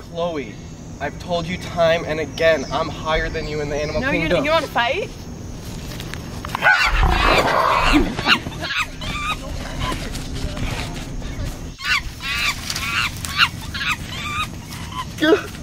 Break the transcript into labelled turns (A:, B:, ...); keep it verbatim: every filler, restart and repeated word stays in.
A: Chloe, I've told you time and again, I'm higher than you in the animal
B: no,
A: kingdom.
B: No, you want to fight?
A: Good.